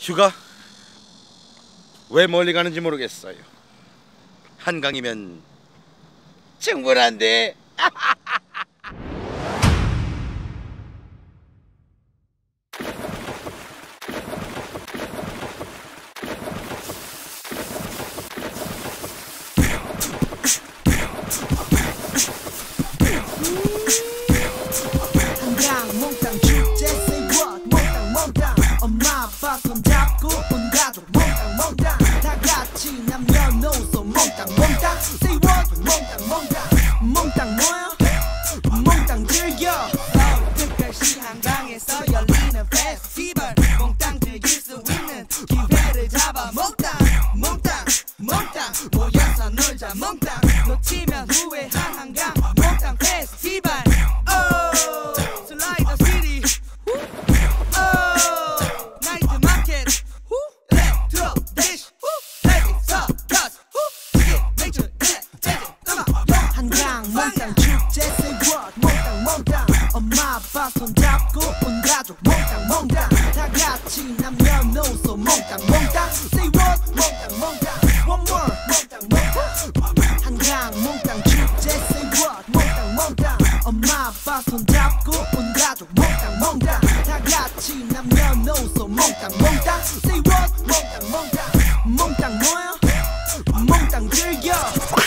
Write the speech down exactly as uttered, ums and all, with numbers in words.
휴가? 왜 멀리 가는지 모르겠어요. 한강이면 충분한데. 한강 몽땅 축제 say what 몽땅 몽땅 엄마 아빠 손잡고 온 가족 몽땅 몽땅 다 같이 남녀노소 몽땅 몽땅 say what 몽땅 몽땅 몽땅 뭐야 몽땅 즐겨 끝까지 한강에서 열리는 페스티벌 몽땅 즐길 수 있는 기회를 잡아 몽땅 몽땅 몽땅 모여서 놀자 몽땅 놓치면 후회한 한강 몽땅 페스티벌 몽땅 축제 say what 몽땅 몽땅 엄마 아빠 손잡고 온 가족 몽땅 몽땅 다 같이 남녀노소 몽땅 몽땅 say what 몽땅 몽땅 one more 몽땅 몽땅 한강 몽땅 축제 say what 몽땅 몽땅 엄마 아빠 손잡고 온 가족 몽땅 몽땅 다 같이 남녀노소 몽땅 몽땅 say what 몽땅 몽땅 몽땅 뭐야 몽땅 즐겨